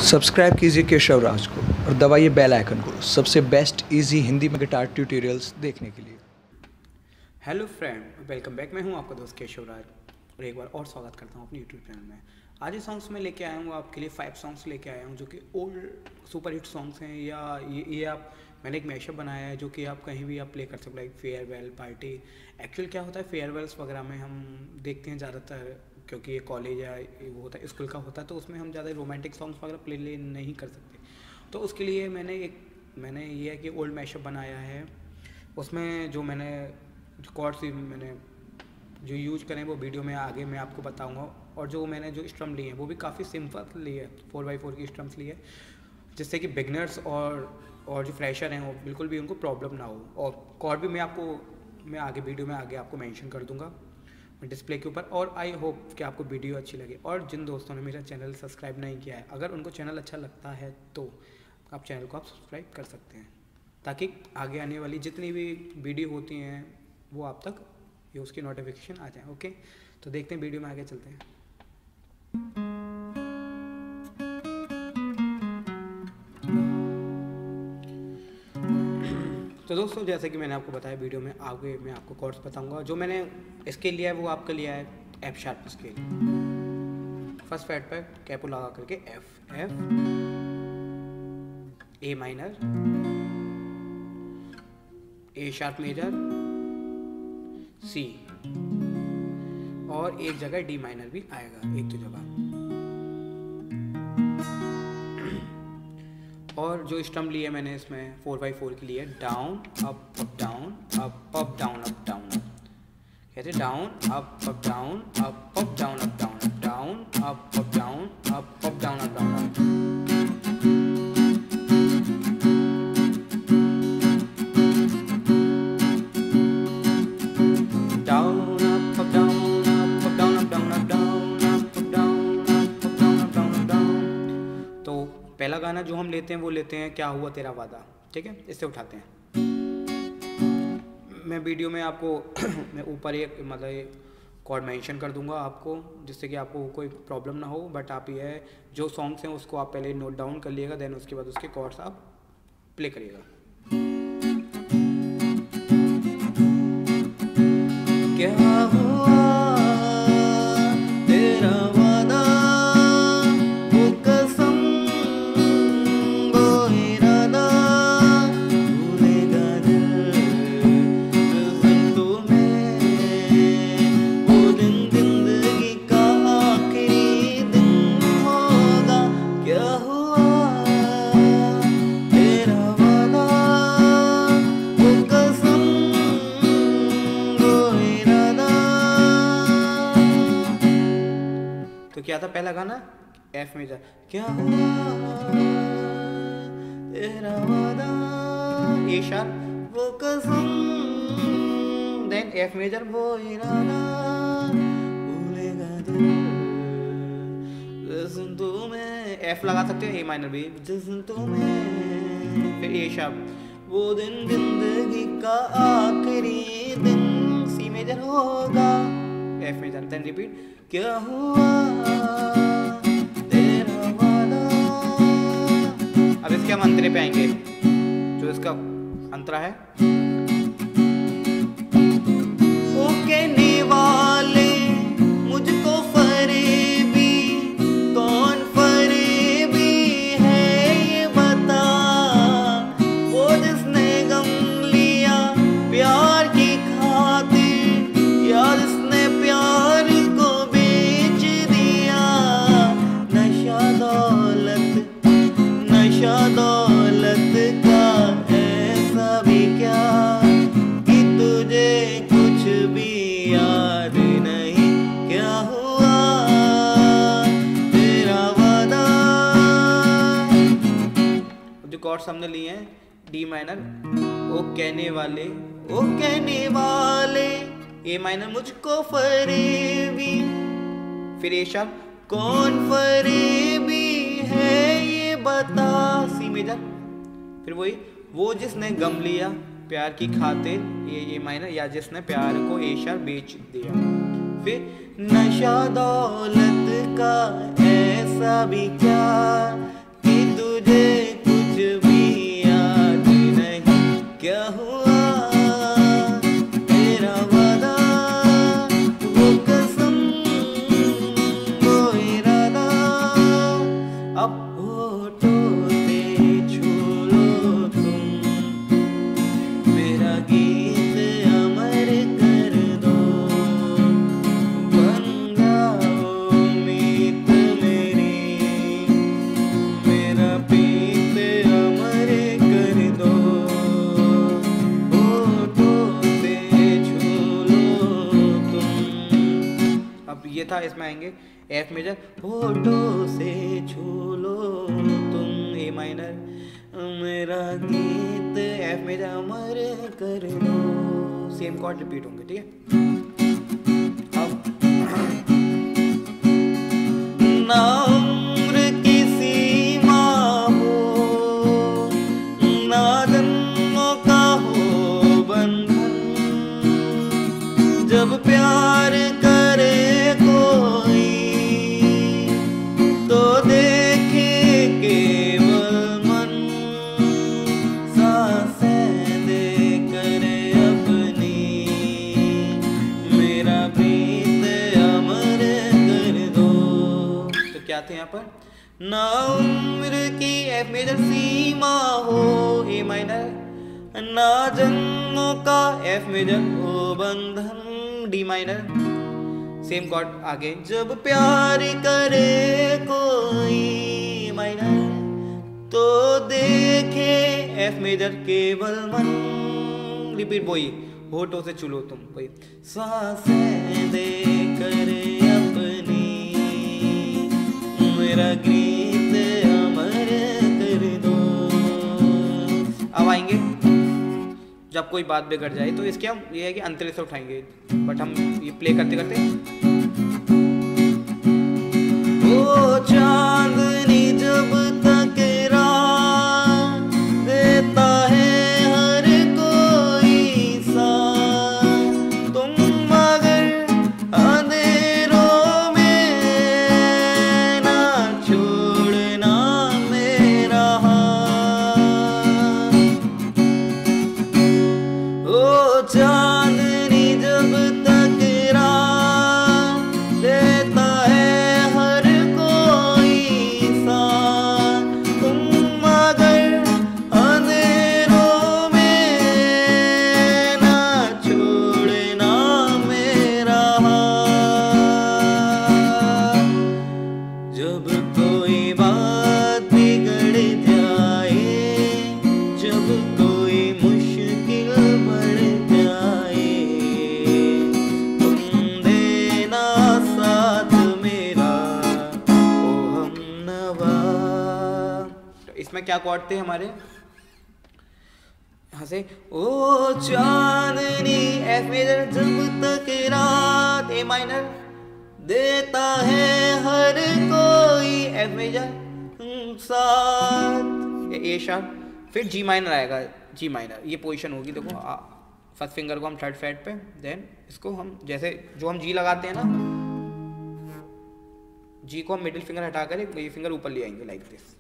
Subscribe कीजिए केशव राज को और दबाइए बेल आइकन को सबसे बेस्ट इजी हिंदी में गिटार ट्यूटोरियल्स देखने के लिए। Hello friend, welcome back. मैं हूं आपका दोस्त केशव राज और एक बार और स्वागत करता हूं अपने यूट्यूब चैनल में। आज ये सॉन्ग्स में लेके आया हूं आपके लिए 5 सॉन्ग्स लेके आया हूं जो कि ओल्ड सुपर हिट सॉन्ग्स हैं, या ये आप मैंने एक मैशअप बनाया है जो कि आप कहीं भी आप प्ले कर सकते हो, लाइक फेयरवेल पार्टी। एक्चुअल क्या होता है, फेयरवेल्स वगैरह में हम देखते हैं ज़्यादातर, क्योंकि ये कॉलेज या वो होता है स्कूल का होता है, तो उसमें हम ज़्यादा रोमांटिक सॉन्ग्स वगैरह प्ले नहीं कर सकते। तो उसके लिए मैंने ये है कि ओल्ड मैशअप बनाया है। उसमें जो मैंने कॉर्ड्स मैंने जो यूज करें वो वीडियो में आगे मैं आपको बताऊंगा। और जो मैंने जो स्ट्रम लिए हैं वो भी काफ़ी सिंपल लिए है, 4x4 की स्ट्रम्स लिए, जिससे कि बिगनर्स और जो फ्रेशर हैं वो बिल्कुल भी उनको प्रॉब्लम ना हो। और कॉर्ड भी मैं आगे वीडियो में आगे आपको मेंशन कर दूंगा डिस्प्ले के ऊपर। और आई होप कि आपको वीडियो अच्छी लगे। और जिन दोस्तों ने मेरा चैनल सब्सक्राइब नहीं किया है, अगर उनको चैनल अच्छा लगता है तो आप चैनल को सब्सक्राइब कर सकते हैं, ताकि आगे आने वाली जितनी भी वीडियो होती हैं वो आप तक ये उसकी नोटिफिकेशन आ जाए। ओके, तो देखते हैं, वीडियो में आगे चलते हैं। तो दोस्तों, जैसे कि मैंने आपको बताया, वीडियो में आगे मैं आपको कॉर्ड्स बताऊंगा। जो मैंने इसके लिया है वो आपका लिया है F sharp scale. First fret पर कैपो लगा करके F, A minor, A sharp major, C, और एक जगह डी माइनर भी आएगा, एक तो जगह। और जो स्टम्प लिए मैंने इसमें 4x4 के लिए down up up down up up down up down up, कहते down up up down up up down up down up down up up down up up down up down up. पहला गाना जो हम लेते हैं वो लेते हैं क्या हुआ तेरा वादा, ठीक है, इससे उठाते हैं। मैं वीडियो में आपको मैं ऊपर एक मतलब कॉर्ड मेंशन कर दूंगा आपको, जिससे कि आपको कोई प्रॉब्लम ना हो। बट आप ये जो सॉन्ग्स हैं उसको आप पहले नोट डाउन कर लिएगा, देन उसके बाद उसके कॉर्ड्स आप प्ले करिएगा। क्या हुआ तेरा वादा, वो कसम वो इरादा, भूलेगा दिल जिस दिन तुम्हें, वो दिन जिंदगी का आखिरी दिन होगा। क्या हुआ तेरा वादा, वो कसम वो इरादा। तो क्या था पहला गाना, एफ मेजर, क्या हुआ तेरा वादा, ए शार्प वो कसम, देन एफ मेजर वो इरादा, भूलेगा दिल जिस दिन तुम्हें, एफ लगा सकते हो, ए माइनर भी, जिस दिन तुम्हें, फिर ए शार्प वो दिन जिंदगी का आखिरी दिन, सी मेजर होगा, एफ मेजर, देन रिपीट, क्या हुआ तेरा वादा। अब इसके हम अंतरे पे आएंगे, जो इसका अंतरा है, ओ कहने वाले मुझको फरेबी, कौन फरेबी है ये बता, वो जिसने गम लिया प्यार की खातिर, या जिसने प्यार को बेच दिया। नशा दौलत का ऐसा भी क्या कि तुझे कुछ भी याद नहीं। क्या हुआ तेरा वादा। जो कॉर्ड्स हमने लिए हैं, डी माइनर, ओ कहने वाले, ए माइनर मुझको फरेबी, फिर ए शार्प कौन फरेबी है ये बता, सी मेजर, फिर वही, वो जिसने गम लिया प्यार की खातिर, ये माइनर, या जिसने प्यार को ए शार्प बेच दिया। फिर नशा दौलत का ऐसा भी क्या इसमें आएंगे एफ मेजर, होठों से छू लो तुम ए माइनर, मेरा गीत एफ मेजर अमर कर दो। सेम कॉर्ड रिपीट होंगे, ठीक है। ना उम्र की सीमा हो, ना जन्मों का हो बंधन, जब प्यार करे कोई तो देखे केवल मन, सांसें दे करे अपनी, मेरा प्रीत अमर कर दो। तो क्या थे यहाँ पर? ना उम्र की एफ मेजर सीमा हो ए माइनर, ना जन्मों का एफ मेजर हो बंधन डी माइनर, सेम कॉर्ड आगे, जब प्यार करे कोई माइनर तो देखे एफ मेजर केवल मन, रिपीट वही, होठों से चुलो तुम वही, सांसें दे करे अपनी, मेरा गीत अमर कर दो। अब आएंगे जब कोई बात बिगड़ जाए, तो इसके हम ये है कि अंतरे से उठाएंगे, बट हम ये प्ले करते करते, ओ चांदनी जब तक रात देता है हर कोई साथ, तुम मगर अंधेरों में ना छोड़ना मेरा हाथ, ओ चांदनी जब तक रात देता है हर कोई साथ, तुम मगर अंधेरों में ना छोड़ना मेरा हाथ, जब कोई बात बिगड़ जाए, जब कोई मुश्किल बढ़ जाए, तुम देना साथ मेरा ओ हमनवा। तो इसमें क्या कॉर्ड थे हमारे? यहाँ से ओ चांदनी एफ मेजर जब तक रात ए माइनर देता है हर कोई एफ मेजर साथ ए शार्प, फिर जी माइनर आएगा, जी माइनर ये पोजीशन होगी, देखो फर्स्ट फिंगर को हम थर्ड फ्रेट पे, देन इसको हम जैसे जो हम जी लगाते हैं ना, जी को हम मिडिल फिंगर हटा कर ये फिंगर ऊपर ले आएंगे लाइक दिस,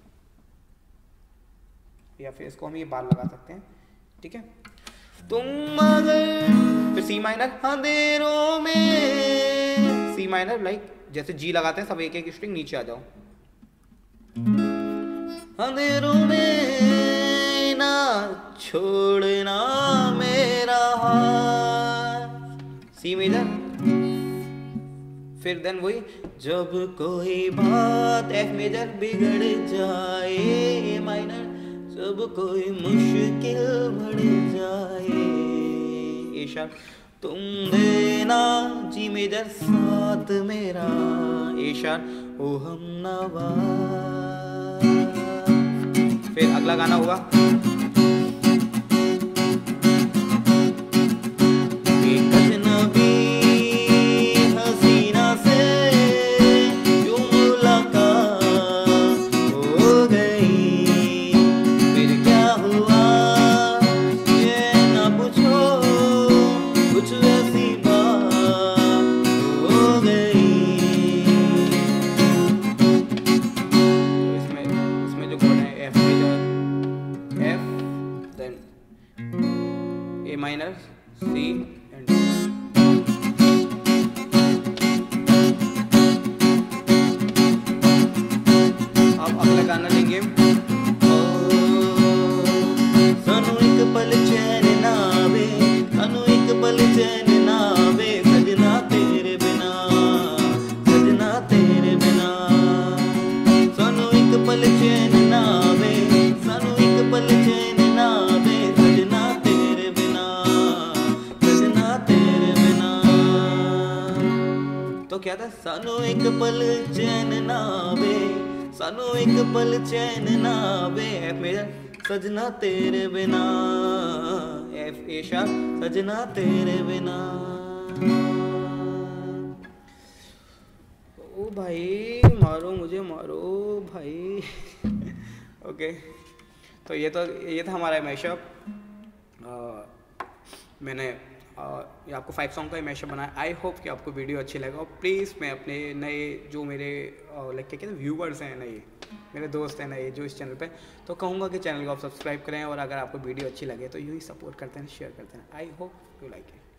या फिर इसको हम ये बाल लगा सकते हैं, ठीक है। तुम अगर, फिर सी माइनर अंधेरों में, सी माइनर लाइक जैसे जी लगाते हैं सब एक एक स्ट्रिंग नीचे आ जाओ, अंधेरों में ना छोड़ना मेरा हाथ, सी मेजर, फिर देन वही, जब कोई बात एफ मेजर बिगड़ जाए ए माइनर, जब कोई मुश्किल बढ़ जाए ए शार्प, तुम देना जी मेजर साथ मेरा ए शार्प ओ हमनवा। फिर अगला गाना होगा एक अजनबी हसीना से यूं मुलाकात हो गई, फिर क्या हुआ ये ना पूछो, कुछ ऐसी बात हो गई। तो इसमें जो कोड है F major, F then A minor, C and अब अगला गाना लेंगे, सानू एक पल चैन ना आवे, सानू एक पल चैन ना आवे, सजना तेरे बिना, सजना तेरे बिना, सानू एक पल चैन ना आवे, सानू एक पल चैन ना आवे, सजना तेरे बिना, सजना तेरे बिना। तो क्या था, सानू एक पल चैन ना आवे, सानू एक पल चैन ना आवे, एफ मेजर सजना तेरे बिना, एफ ए शार्प सजना तेरे बिना। ओ भाई मारो मुझे मारो भाई। ओके तो ये था हमारा मैशअप। मैंने ये आपको 5 सॉन्ग का मैशअप बनाया। आई होप कि आपको वीडियो अच्छी लगा और प्लीज़ मैं अपने नए जो मेरे लाइक क्या कहते हैं व्यूवर्स हैं, नए मेरे दोस्त हैं नए जो इस चैनल पे, तो कहूँगा कि चैनल को आप सब्सक्राइब करें और अगर आपको वीडियो अच्छी लगे तो यूँ ही सपोर्ट करते हैं, शेयर करते हैं। I hope you like it.